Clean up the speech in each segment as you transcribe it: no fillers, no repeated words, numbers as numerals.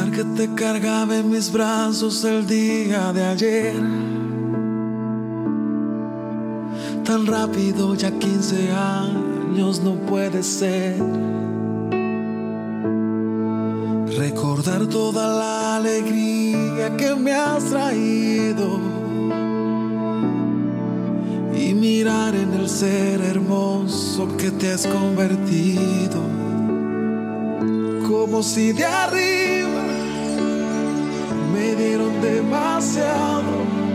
Recordar que te cargaba en mis brazos el día de ayer. Tan rápido, ya 15 años no puede ser. Recordar toda la alegría que me has traído y mirar en el ser hermoso que te has convertido. Como si de arriba me dieron demasiado,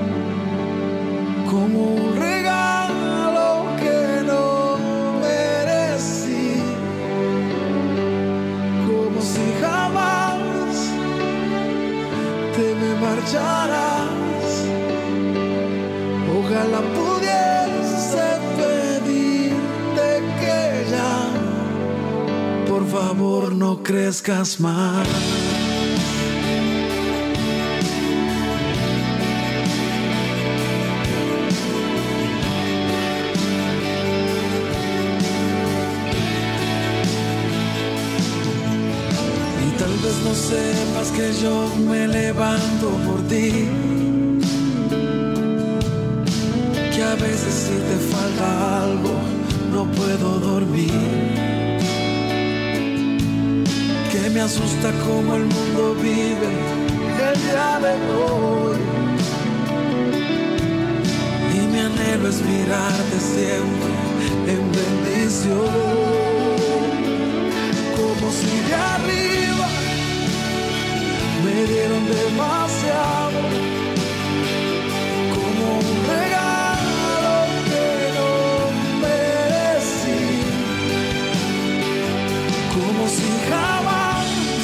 como un regalo que no merecí, como si jamás te me marcharás. Ojalá pudiese pedirte que ya, por favor, no crezcas más. Y tal vez no sepas que yo me levanto por ti, que a veces si te falta algo no puedo dormir, que me asusta cómo el mundo vive el día de hoy, y mi anhelo es mirarte siempre en bendición. Como si de arriba me dieron demasiado, como un regalo que no merecí, como si jamás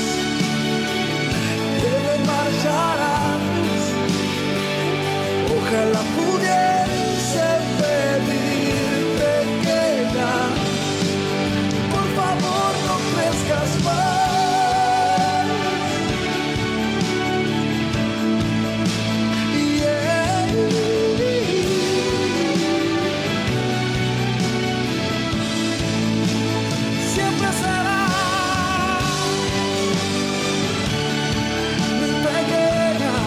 te me marcharás. Ojalá pudiese pedirte que ya, por favor, no crezcas más. Siempre será mi pequeña,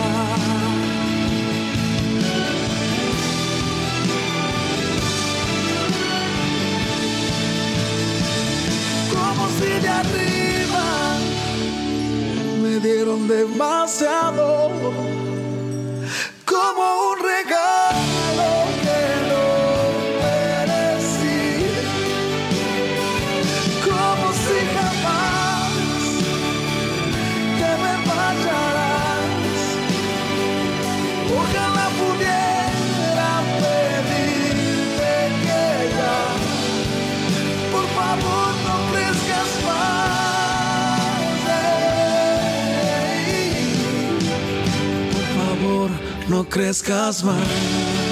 como si de arriba me dieron demasiado, como un regalo que no merecí, como si jamás te me marcharás. Ojalá pudiera pedirte que ya, por favor, no crezcas más. Por favor, no crezcas más.